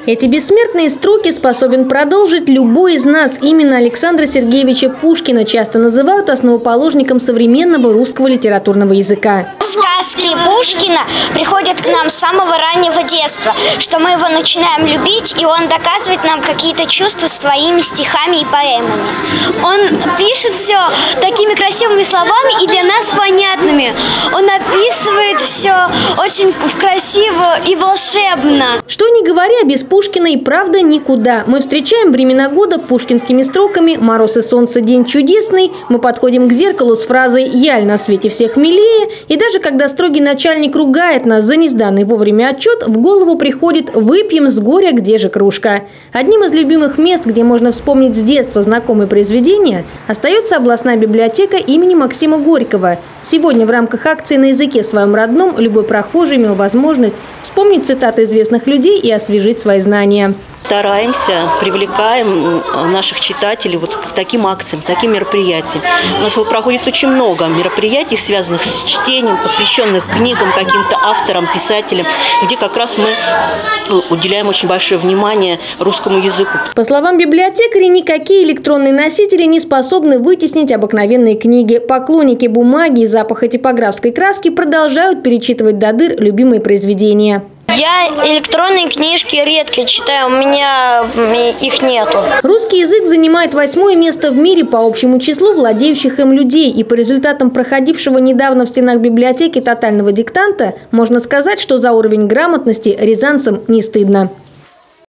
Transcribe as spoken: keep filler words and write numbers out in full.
Эти бессмертные строки способен продолжить любой из нас. Именно Александра Сергеевича Пушкина часто называют основоположником современного русского литературного языка. Сказки Пушкина приходят к нам с самого раннего детства, что мы его начинаем любить, и он доказывает нам какие-то чувства своими стихами и поэмами. Он пишет все такими красивыми словами и для нас понятными. Он описывает все очень красиво и волшебно. Что ни говоря, без Пушкина и правда никуда. Мы встречаем времена года пушкинскими строками «Мороз и солнце, день чудесный», мы подходим к зеркалу с фразой «Яль на свете всех милее», и даже когда строгий начальник ругает нас за несданный вовремя отчет, в голову приходит «Выпьем с горя, где же кружка?». Одним из любимых мест, где можно вспомнить с детства знакомые произведения, остается областная библиотека имени Максима Горького. Сегодня в рамках акции «На языке своем родном» любой прохожий имел возможность вспомнить цитаты известных людей и освежить свои знания. Стараемся, привлекаем наших читателей вот к таким акциям, к таким мероприятиям. У нас проходит очень много мероприятий, связанных с чтением, посвященных книгам, каким-то авторам, писателям, где как раз мы уделяем очень большое внимание русскому языку. По словам библиотекарей, никакие электронные носители не способны вытеснить обыкновенные книги. Поклонники бумаги и запаха типографской краски продолжают перечитывать до дыр любимые произведения. Я электронные книжки редко читаю, у меня их нету. Русский язык занимает восьмое место в мире по общему числу владеющих им людей. И по результатам проходившего недавно в стенах библиотеки тотального диктанта можно сказать, что за уровень грамотности рязанцам не стыдно.